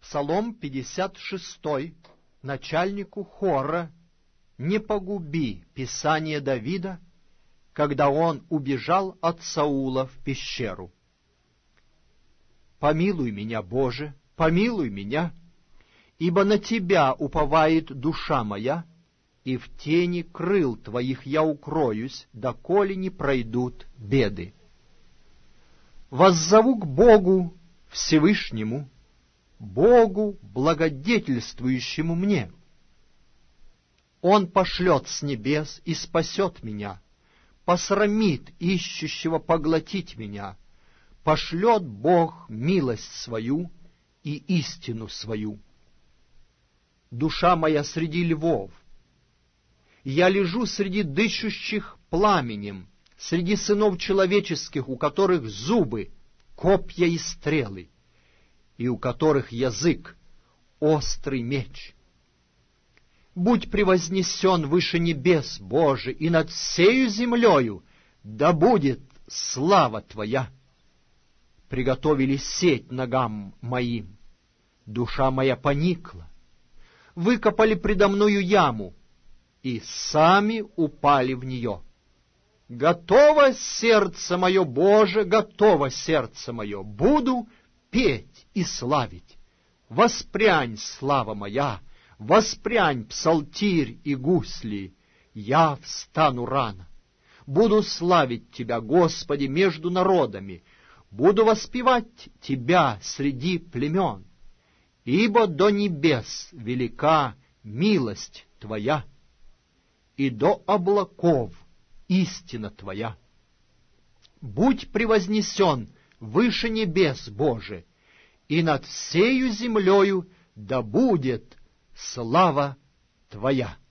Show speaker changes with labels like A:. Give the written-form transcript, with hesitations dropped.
A: Псалом 56, начальнику хора: «Не погуби писание Давида, когда он убежал от Саула в пещеру. Помилуй меня, Боже, помилуй меня, ибо на Тебя уповает душа моя, и в тени крыл Твоих я укроюсь, доколе не пройдут беды. Воззову к Богу Всевышнему, Богу, благодетельствующему мне. Он пошлет с небес и спасет меня, посрамит ищущего поглотить меня, пошлет Бог милость свою и истину свою. Душа моя среди львов, я лежу среди дышащих пламенем, среди сынов человеческих, у которых зубы, копья и стрелы, и у которых язык — острый меч. Будь превознесен выше небес, Боже, и над всею землею да будет слава Твоя. Приготовили сеть ногам моим, душа моя поникла, выкопали предо мною яму, и сами упали в нее. Готово сердце мое, Боже, готово сердце мое, буду петь и славить. Воспрянь, слава моя, воспрянь, псалтирь и гусли, я встану рано. Буду славить Тебя, Господи, между народами, буду воспевать Тебя среди племен, ибо до небес велика милость Твоя, и до облаков истина Твоя. Будь превознесен выше небес, Боже, и над всею землею да будет слава Твоя.